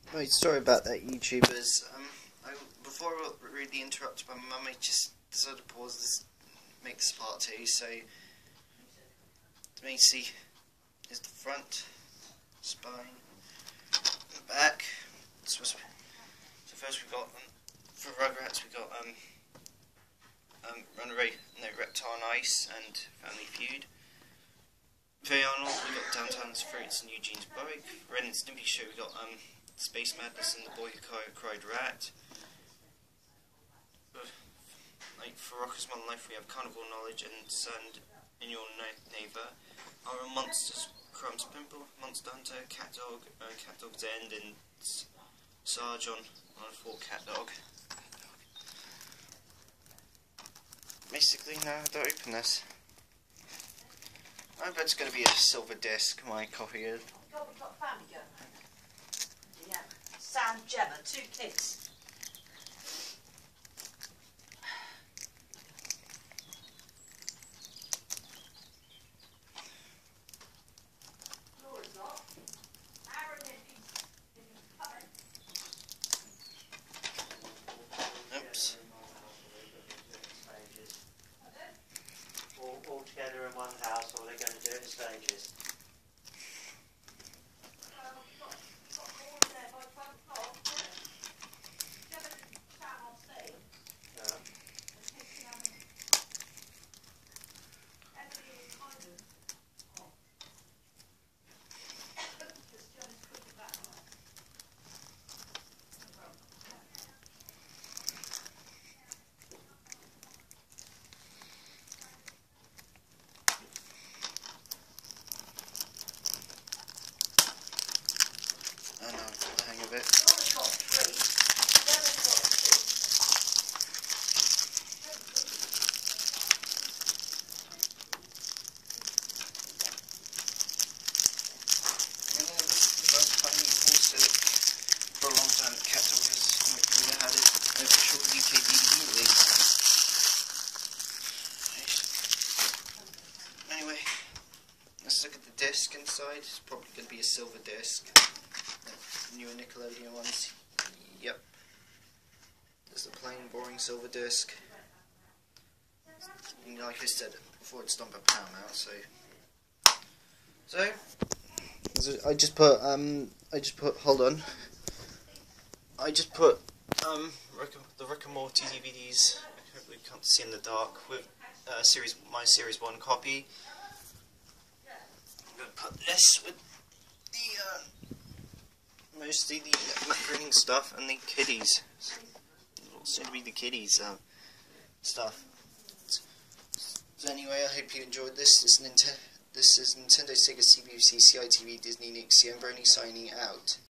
Right, sorry about that, YouTubers. Before I got really interrupted by my mum, I just decided to pause this, make this part 2. So, the main see is the front, spine, the back. So first we got for Rugrats we got Runaway, no, Reptile on Ice and Family Feud. For Arnold we got Downtown's Fruits and Eugene's Bike. For Ren and Stimpy Show we got Space Madness and the Boy Who Cried Rat. Like for Rocker's Modern Life we have Carnival Knowledge and Sand in Your Neighbour. Our Monsters, Crumbs Pimple, Monster Hunter, Cat Dog's End, and Sarge on Fort Cat Dog. Basically, now I don't open this. I bet it's going to be a silver disc, my copy of. God, we've got a family going home. Yeah. Sam, Gemma, 2 kids. Laura's not. Aaron is coming. Oops. All together in one house, or they're going to do it in stages? I know, I've got the hang of it. For a long time, Cat Dog has had its official UK DVD release. Anyway, let's look at the disc inside. It's probably going to be a silver disc. The newer Nickelodeon ones. Yep. There's the plain, boring silver disc. And like I said before, it's done by Paramount. So I just put hold on. I just put the Rick and Morty DVDs. I hope we can't see in the dark with my series 1 copy. I'm gonna put this with the mostly the macaroni stuff and the kiddies. Soon to be the kiddies stuff. So anyway, I hope you enjoyed this. This is Nintendo, Sega, CBC, CITV, Disney, Nixie, and Brony signing out.